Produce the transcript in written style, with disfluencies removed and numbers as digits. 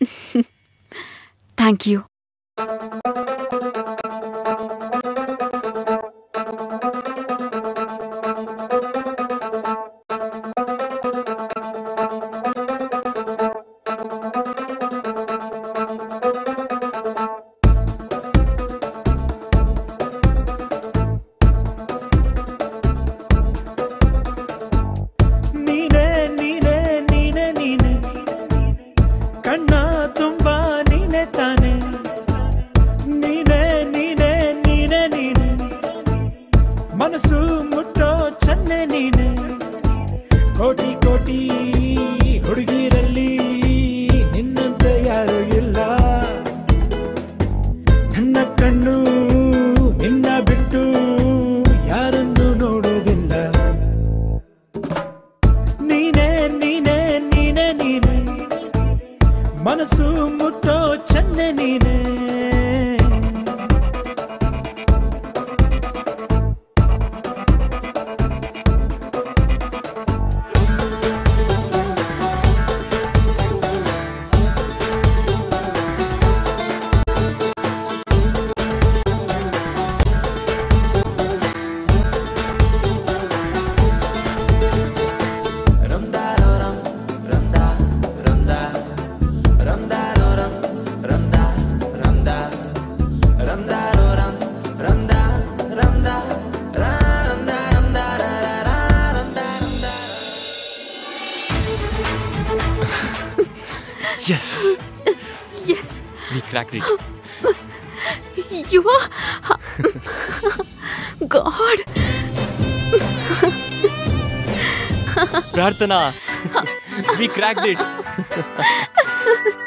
Thank you. ಮನಸ್ಸು ಮುಟ್ಟೋ ಚನ್ನೆ ನೀನೆ, ಕೋಟಿ ಕೋಟಿ ಹುಡುಗಿರಲ್ಲಿ ನಿನ್ನಂತೆ ಯಾರು ಇಲ್ಲ. ನನ್ನ ಕಣ್ಣು ನಿನ್ನ ಬಿಟ್ಟು ಯಾರನ್ನು ನೋಡೋದಿಲ್ಲ. ನೀನೇ ನೀನೇ ನೀನೇ ನೀನೆ, ಮನಸ್ಸು ಮುಟ್ಟೋ ಚನ್ನೆ ನೀನೆ. Yes. Yes. We cracked it. You are... God. Prarthana. We cracked it.